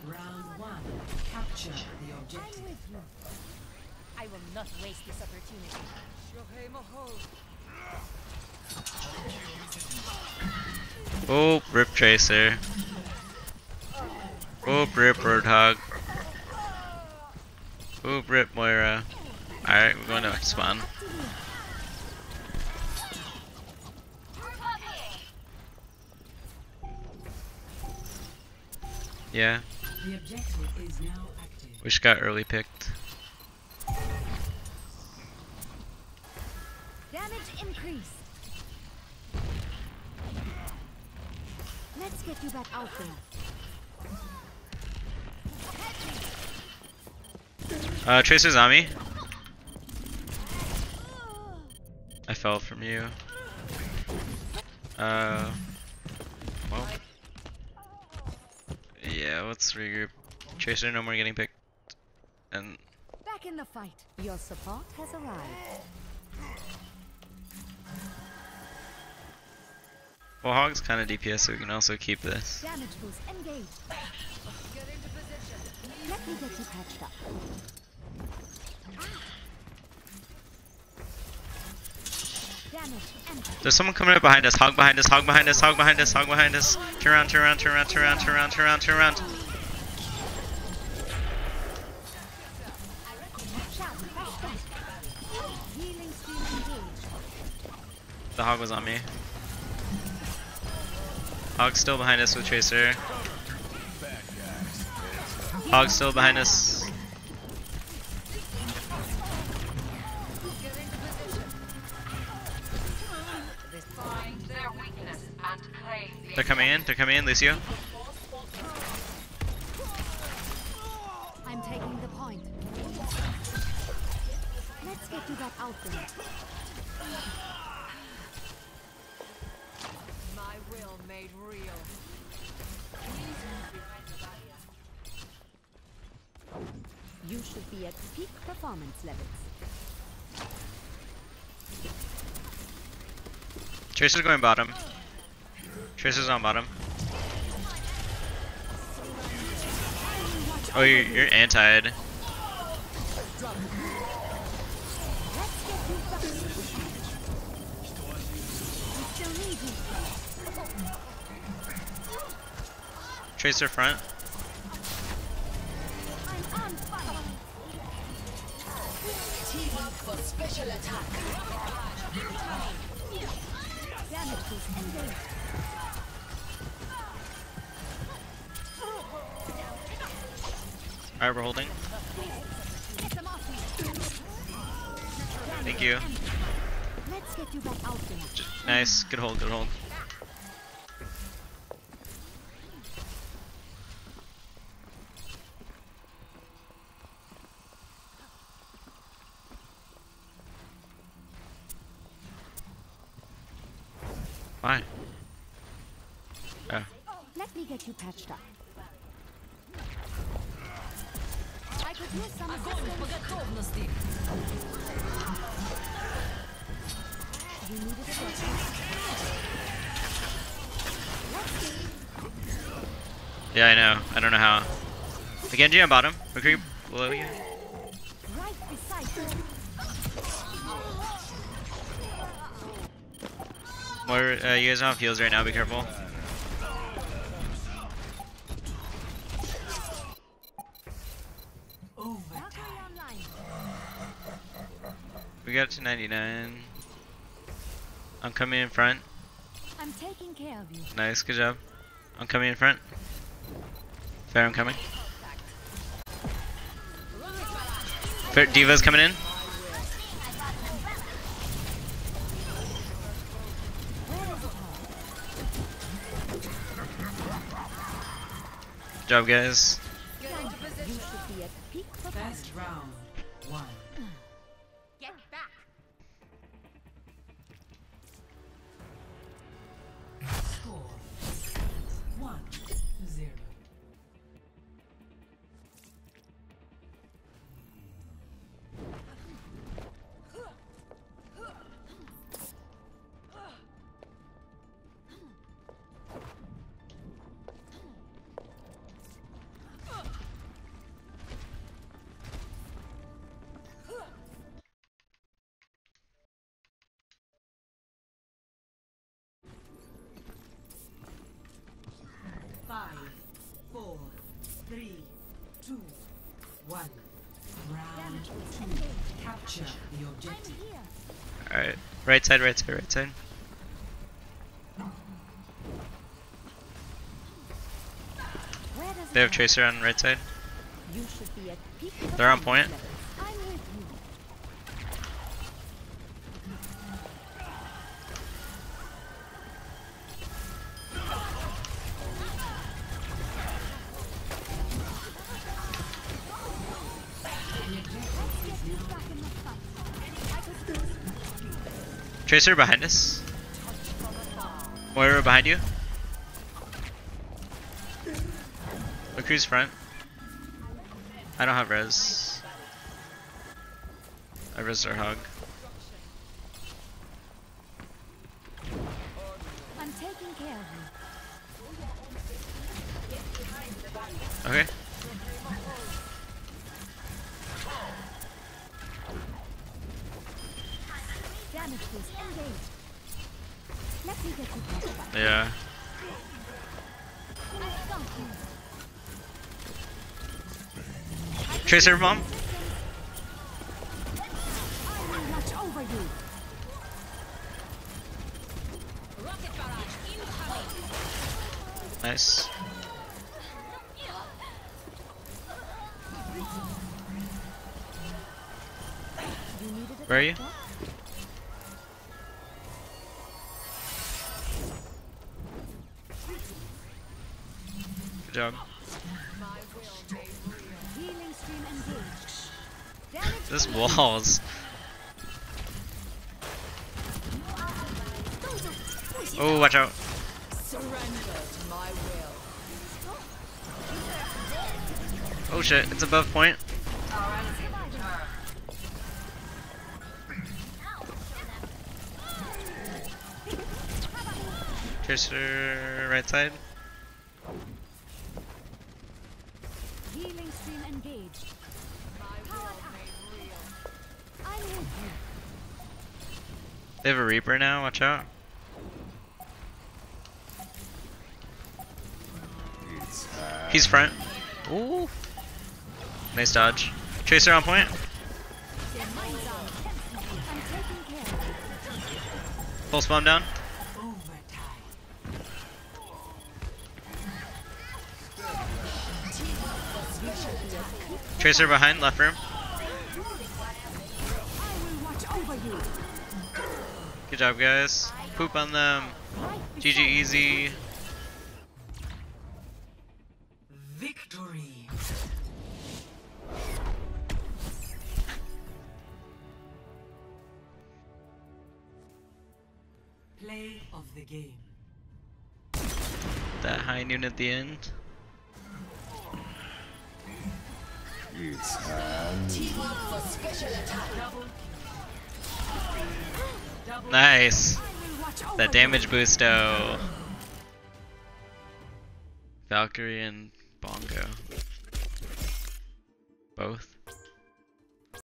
Round one. Capture the objective. I'm with you. I will not waste this opportunity. Oh, rip Tracer. Oh, rip Roadhog. Oh, rip Moira. Alright, we're going to spawn. Yeah, The objective is now active. we just got early picked. Damage increased. Let's get you back out there. Tracer's on me. I fell from you. Well. Yeah, let's regroup. Tracer, no more getting picked. And Back in the fight. Your support has arrived. well, Hog's kind of DPS, so we can also keep this. Damage boost engaged. Get into position. Let me get you patched up. Damage enter. There's someone coming up behind us. Hog behind us. Hog behind us. Hog behind us. Hog behind us. Turn around. Turn around. Turn around. Turn around. Turn around. Turn around. Turn around. Healing stream engaged. The Hog was on me. Hog's still behind us with Tracer. Hog's still behind us. They're coming in. They're coming in. Lucio. I'm taking the point. Let's get you back out there. My will made real. You should be at peak performance levels. Tracer's going bottom. Tracer's on bottom. Oh, you're antied. Tracer front. For special attack. Damage boost engaged. Alright, we're holding. Get them off me. Thank you. Let's get you back out there. Nice. Good hold. Good hold. Why? Oh. Let me get you patched up. I could use some assistance. You need assistance. Yeah, I know. I don't know how. The Genji on bottom. McCree below you. Right beside you. More, you guys are on fields right now. Be careful. Valkyrie online. We got to 99. I'm coming in front. I'm taking care of you. Nice. Good job. I'm coming in front. Fair, I'm coming. Fair, Diva's coming in. Good job, guys. You should be at peak performance. First round. One. Get back. Score. 1-0. one. Round two. Capture the objective. Alright. Right side, right side, right side. Where does They it have go? Tracer on right side. You should be at peak They're on point. performance levels. I'm with you. Tracer behind us. Moira behind you. McCree's front. I don't have res. I res our hog. I'm taking care of you. Okay. Damage boost engaged. Let me get you back. Yeah. I stumped you. Tracer bomb. I will watch over you. Rocket barrage incoming. Nice. You needed a Where are you? doctor? Good job. Healing stream engaged. Damage This walls. Oh, watch out. Surrender to my will. Oh shit, it's above point. Tracer right side. healing stream engaged. Powered up. I'm with you. They have a Reaper now, watch out. He's front. Ooh. Nice dodge. Tracer on point. I'm taking care of you. Full spawn down. Overtime. Tracer behind, left room. I will watch over you. Good job, guys. Poop on them. Right GG beside you. easy. Victory. Play of the game. That high noon at the end. Nice. I will watch over That damage boosto. Valkyrie and Bongo. Both.